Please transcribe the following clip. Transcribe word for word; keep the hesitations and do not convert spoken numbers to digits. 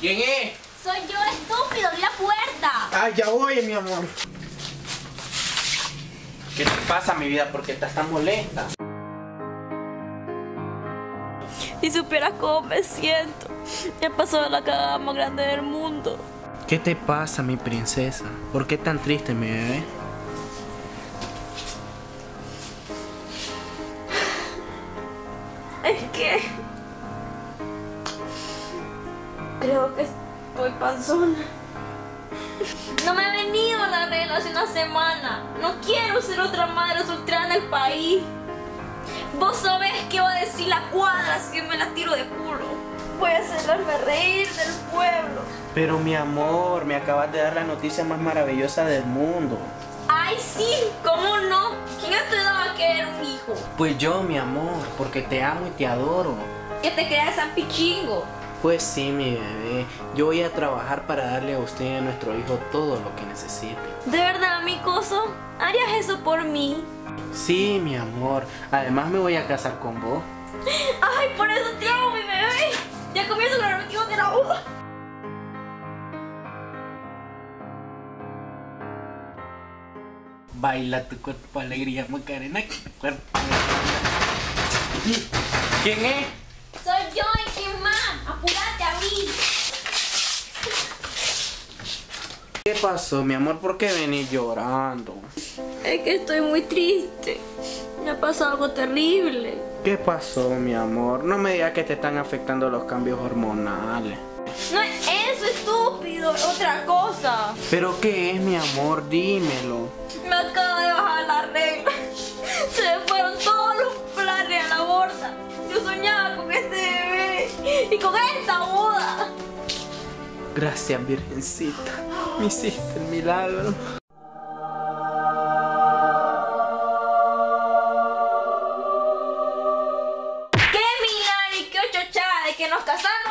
¿Quién es? Soy yo, estúpido, abrí la puerta. Ay, ya voy, mi amor. ¿Qué te pasa, mi vida? ¿Por qué estás tan molesta? Si supieras cómo me siento. He pasado la cagada más grande del mundo. ¿Qué te pasa, mi princesa? ¿Por qué tan triste, mi bebé? Es que... creo que estoy panzona. No me he venido a la regla hace una semana. No quiero ser otra madre soltera en el país. Vos sabés qué va a decir la cuadra si me la tiro de culo. Voy a hacerme reír del pueblo. Pero mi amor, me acabas de dar la noticia más maravillosa del mundo. ¡Ay, sí! ¿Cómo no? ¿Quién a tu edad va a querer un hijo? Pues yo, mi amor, porque te amo y te adoro. Que te creas San Pichingo. Pues sí, mi bebé. Yo voy a trabajar para darle a usted y a nuestro hijo todo lo que necesite. ¿De verdad, mi coso? ¿Harías eso por mí? Sí, mi amor. Además me voy a casar con vos. ¡Ay, por eso te amo, mi bebé! Ya comienzo con el motivo de la boda. Baila tu cuerpo, alegría, Macarena. Cuerpo. ¿Quién es? Soy yo, ¿y quién más? ¡Apúrate a mí! ¿Qué pasó, mi amor? ¿Por qué venís llorando? Es que estoy muy triste. Me ha pasado algo terrible. ¿Qué pasó, mi amor? No me digas que te están afectando los cambios hormonales. No es eso, estúpido, es otra cosa. ¿Pero qué es, mi amor? Dímelo. Me acaba de bajar la regla. Se me fueron todos los planes a la borda. Yo soñaba con este bebé y con esta boda. Gracias, Virgencita. Me hiciste el milagro. ¡Qué milagro y qué ochochada de que nos casamos